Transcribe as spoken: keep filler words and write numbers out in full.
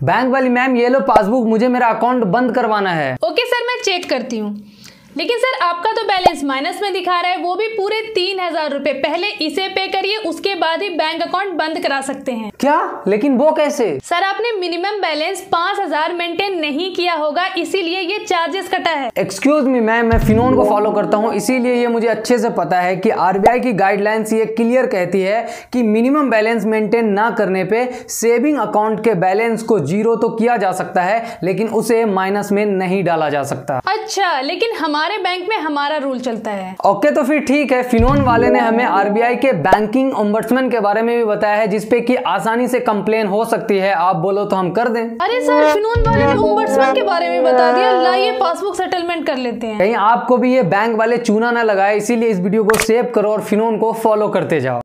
Bank वाली ma'am ये लो passbook, मुझे मेरा अकाउंट बंद करवाना है। ओके सर, मैं चेक करती हूँ। लेकिन सर आपका तो बैलेंस माइनस में दिखा रहा है, वो भी पूरे तीन हजार रुपए। पहले इसे पे करिए, उसके बाद ही बैंक अकाउंट बंद करा सकते हैं। क्या? लेकिन वो कैसे? सर आपने मिनिमम बैलेंस पाँच हजार मेंटेन नहीं किया होगा, इसीलिए ये चार्जेस कटा है। एक्सक्यूज मी मैम, मैं फिनोन को फॉलो करता हूँ, इसीलिए ये मुझे अच्छे से पता है कि आरबीआई की गाइडलाइंस ये क्लियर कहती है कि मिनिमम बैलेंस मेंटेन ना करने पे सेविंग अकाउंट के बैलेंस को जीरो तो किया जा सकता है, लेकिन उसे माइनस में नहीं डाला जा सकता। अच्छा, लेकिन हमारे बैंक में हमारा रूल चलता है। ओके तो फिर ठीक है। फिनोन वाले ने हमें आरबीआई के बैंकिंग ओम्बड्समैन के बारे में भी बताया है, जिसपे कि आसानी से कंप्लेन हो सकती है। आप बोलो तो हम कर दें। अरे सर, फिनोन वाले ने ओम्बड्समैन के बारे में बता दिया। लाइए पासबुक सेटलमेंट कर लेते हैं। कहीं आपको भी ये बैंक वाले चूना ना लगाए, इसीलिए इस वीडियो को सेव करो और फिनोन को फॉलो करते जाओ।